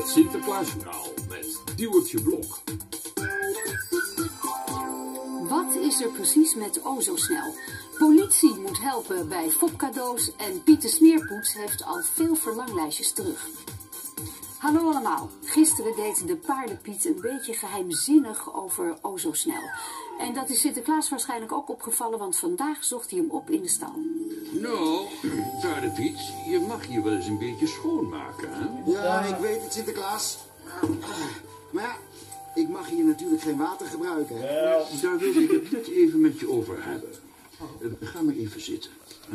Het Sinterklaasverhaal met Diewertje Blok. Wat is er precies met O zo snel? Politie moet helpen bij fopcadeaus en Pieter Smeerpoets heeft al veel verlanglijstjes terug. Hallo allemaal. Gisteren deed de paardenpiet een beetje geheimzinnig over O zo snel. En dat is Sinterklaas waarschijnlijk ook opgevallen, want vandaag zocht hij hem op in de stal. Nou, paardenpiet, je mag je wel eens een beetje schoonmaken, hè? Ja, ik weet het, Sinterklaas. Maar ja, ik mag hier natuurlijk geen water gebruiken. Hè? Daar wilde ik het net even met je over hebben. Ga maar even zitten.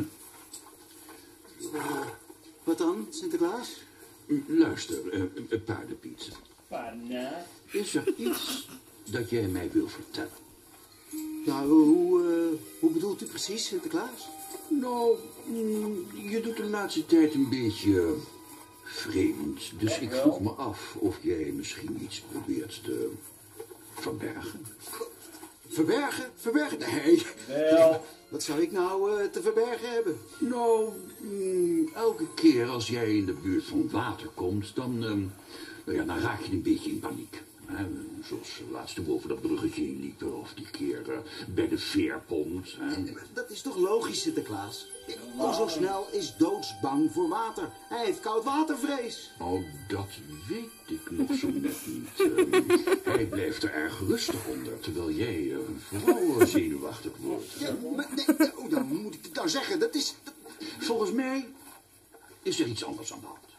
Wat dan, Sinterklaas? Luister, paardenpiet. Is er iets dat jij mij wil vertellen? Nou, hoe bedoelt u precies, Sinterklaas? Nou, je doet de laatste tijd een beetje vreemd. Dus ik vroeg me af of jij misschien iets probeert te verbergen. Verbergen? Verbergen? Nee. Wel. Wat zou ik nou te verbergen hebben? Nou, elke keer als jij in de buurt van water komt, dan raak je een beetje in paniek. Zoals laatst toen boven dat bruggetje heen liepen, of die keer bij de veerpont. Dat is toch logisch, Sinterklaas? O zo snel is doodsbang voor water. Hij heeft koudwatervrees. Oh, dat weet ik nog zo net niet. Hij blijft er erg rustig onder, terwijl jij vooral zenuwachtig wordt. Ja, maar dan moet ik het nou zeggen. Dat is... Volgens mij is er iets anders aan de hand.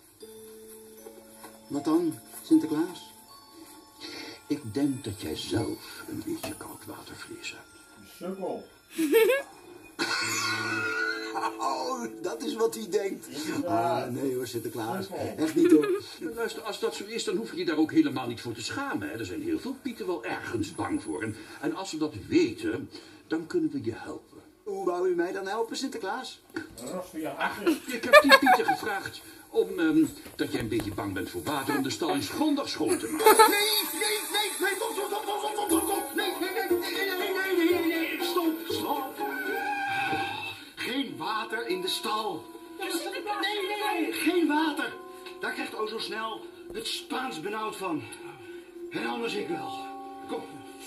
Wat dan, Sinterklaas? Ik denk dat jij zelf een beetje koudwatervrees hebt. Sukkel. Oh, dat is wat hij denkt. Ah, nee hoor, Sinterklaas. Echt niet hoor. Luister, als dat zo is, dan hoef je je daar ook helemaal niet voor te schamen. Hè? Er zijn heel veel pieten wel ergens bang voor. En als we dat weten, dan kunnen we je helpen. Hoe wou u mij dan helpen, Sinterklaas? Ik heb die pieten gevraagd dat jij een beetje bang bent voor water om de stal eens grondig schoon te maken. Nee, stop. Geen water in de stal. Nee, geen water. Daar krijgt O zo snel het Spaans benauwd van. En anders ik wel. Kom.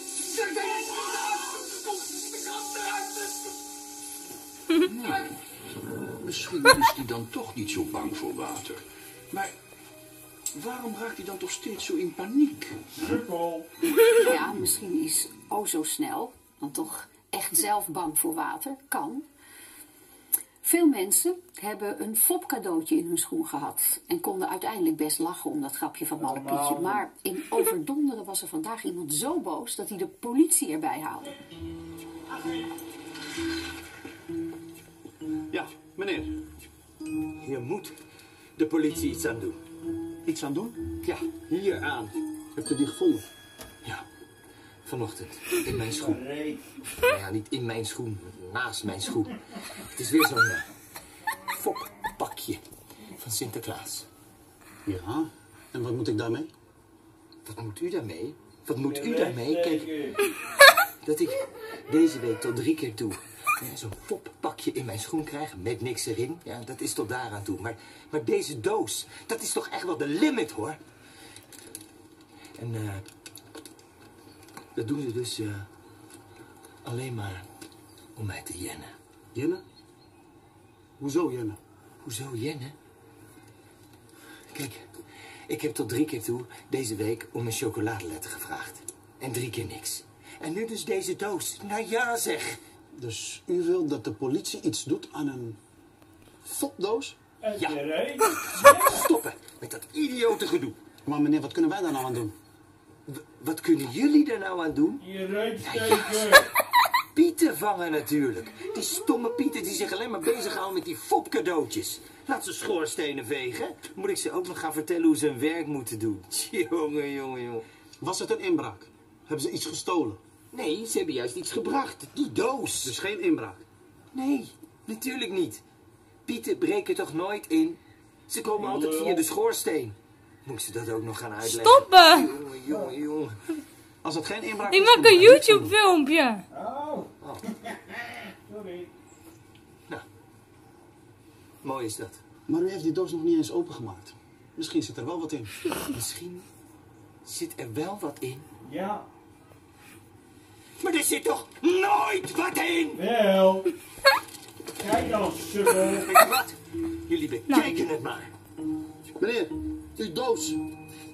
Misschien is hij dan toch niet zo bang voor water. Maar waarom raakt hij dan toch steeds zo in paniek? Sukkel. Ja, misschien is O zo snel dan toch echt zelf bang voor water. Kan. Veel mensen hebben een fopcadeautje in hun schoen gehad en konden uiteindelijk best lachen om dat grapje van Malle Pietje. Maar in Overdonderen was er vandaag iemand zo boos dat hij de politie erbij haalde. Ja, meneer. Hier moet de politie iets aan doen. Iets aan doen? Ja, hier aan. Hebt u die gevonden? Ja, vanochtend. In mijn schoen. Nou ja, niet in mijn schoen, naast mijn schoen. Het is weer zo'n foppakje van Sinterklaas. Ja, en wat moet ik daarmee? Wat moet u daarmee? Wat moet u daarmee? Kijk, dat ik deze week tot 3 keer toe zo'n foppakje in mijn schoen krijg met niks erin. Ja, dat is tot daaraan toe. Maar deze doos, dat is toch echt wel de limit, hoor. En dat doen ze dus alleen maar om mij te jennen. Jennen? Hoezo jennen? Hoezo jennen? Kijk, ik heb tot 3 keer toe deze week om een chocoladeletter gevraagd. En 3 keer niks. En nu dus deze doos. Nou ja, zeg. Dus u wilt dat de politie iets doet aan een fopdoos? Ja. Stoppen met dat idiote gedoe. Maar meneer, wat kunnen wij daar nou aan doen? Wat kunnen jullie daar nou aan doen? Je ruikt steken. Pieten vangen natuurlijk. Die stomme pieten die zich alleen maar bezighouden met die fopcadeautjes. Laat ze schoorstenen vegen. Moet ik ze ook nog gaan vertellen hoe ze hun werk moeten doen? Jongen. Was het een inbraak? Hebben ze iets gestolen? Nee, ze hebben juist iets gebracht. Die doos. Dus geen inbraak? Nee, natuurlijk niet. Pieten breken toch nooit in? Ze komen altijd via de schoorsteen. Moet ze dat ook nog gaan uitleggen? Stoppen! Jongen. Als het geen inbraak Ik is... maak een YouTube filmpje. Oh. Sorry. Nou, mooi is dat. Maar u heeft die doos nog niet eens opengemaakt. Misschien zit er wel wat in. Misschien zit er wel wat in. Ja. Maar er zit toch nooit wat in? Wel. Kijk dan, sukkel. Weet je wat? Jullie bekijken het maar. Meneer, die doos.